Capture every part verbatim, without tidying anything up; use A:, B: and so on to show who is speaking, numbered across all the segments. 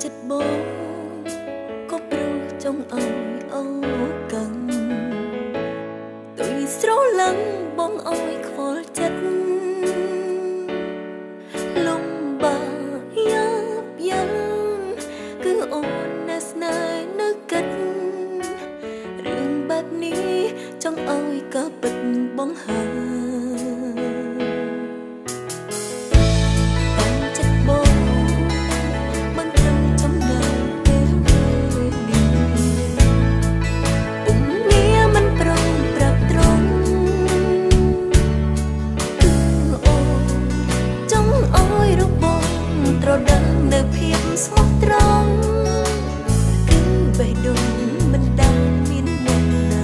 A: ចិត្តបងក៏ព្រោះចង់ឲ្យអូកាន់ទុយស្រឡាញ់បងឲ្យខ្វល់ចិត្តលំបាកយ៉ាប់យ៉ាំគឺអូនណាស់ស្នេហ៍នៅកិតរឿងបែបនេះចង់ឲ្យក៏ពិតបងហើស្មោះត្រង់គឺបេះដូងមិនដែលមានមុនណា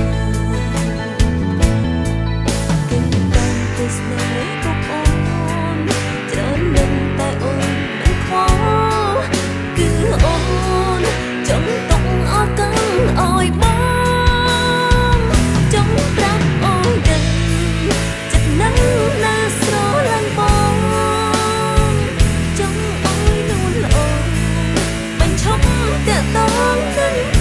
A: គឺបានទៅស្នេហ៍ក៏អូនច្រើននឹងតែអូនមិនខ្វល់គឺអូនចង់ទុកអរគុណឲ្យបងចង់ប្រាប់អូនដឹងចិត្តនឹងនៅស្រឡាញ់បងចង់ឲ្យនួនល្អបាញ់ឈប់តែតងនឹង